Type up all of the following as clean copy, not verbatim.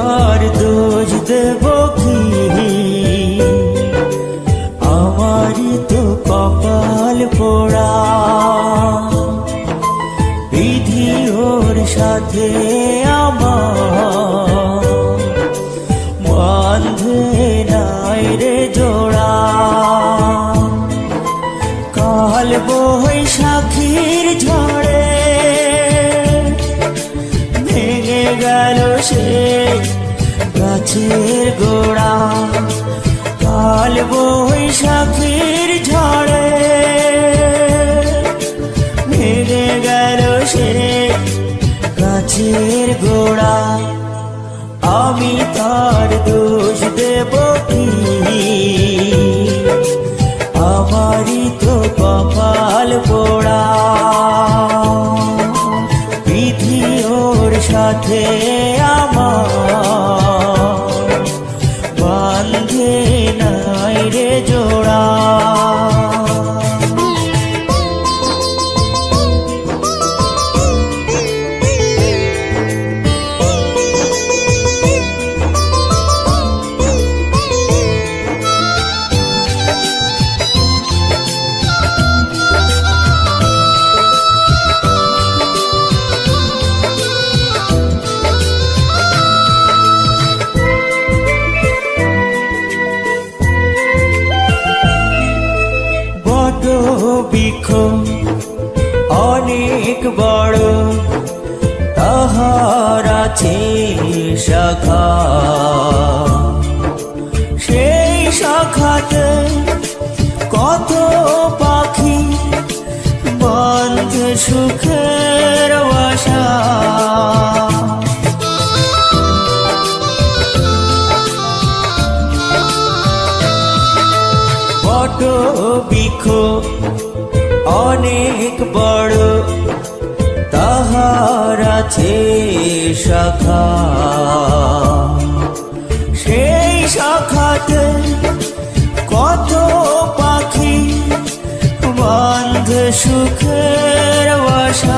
তার দোষ দেব কি? আমারই তো কপাল পোড়া, বিধি ওর সাথে আমার বাঁধে নাই রে জোড়া। কাল বৈশাখীর ঝড়ে ভেঙে গেল সে গাছের গোড়া। কাল বৈশাখীর ঝড়ে ভেঙে গেল সে গাছের গোড়া। আমি তার দোষ দেব কি? আমারই তো কপাল পোড়া, বিধি ওর সাথে আমার বাঁধে নাই রে জোড়া। বৃক্ষ অনেক বড়, তাহার আছে শাখা। সেই শাখাতে কত পাখি বাঁধে সুখের বাসা। বট বৃক্ষ অনেক বড়, তাহার আছে শাখা। সেই শাখাতে কত পাখি বাঁধে সুখের বাসা।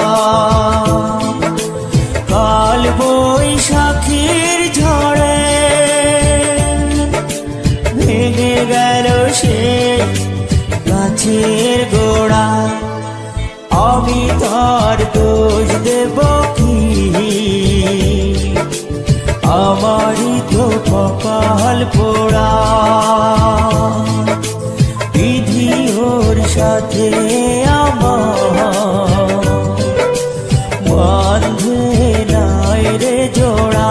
কাল বৈশাখীর ঝড়ে ভেঙে গেল সে গাছের গোড়া। আমি তার দোষ দেব কি? আমারই তো কপাল পোড়া, বিধি ওর সাথে আমার বাঁধে নাই রে জোড়া।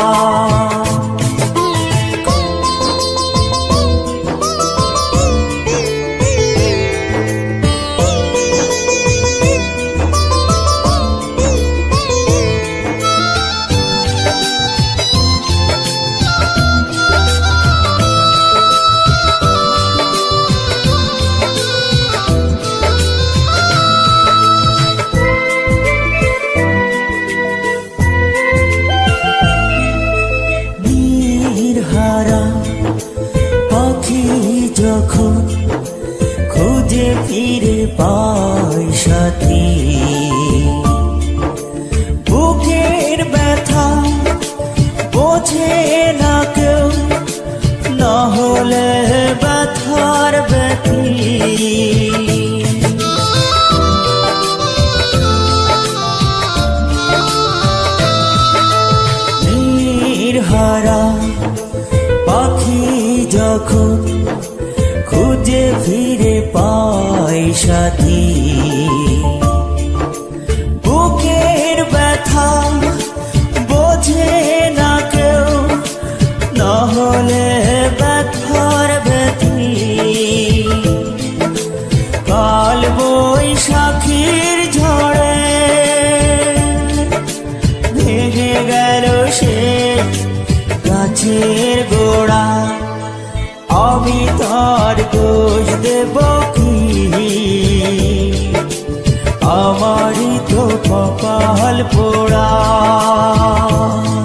পাখি যখন খুঁজে ফিরে পায় সাথী, বুকের ব্যথা বোঝে না কেউ, না হলে ব্যথার ব্যথী। নির্হারা পাখি যখন খুঁজে ফিরে পায় সাথী, বুকের ব্যথা বোঝে না কেউ, না হলে ব্যথার ব্যথী। কাল বৈশাখীর ঝড়ে ভেঙে গেল সে গাছের গোড়া। আমি তার দোষ দেব কি? আমারই তো কপাল পোড়া।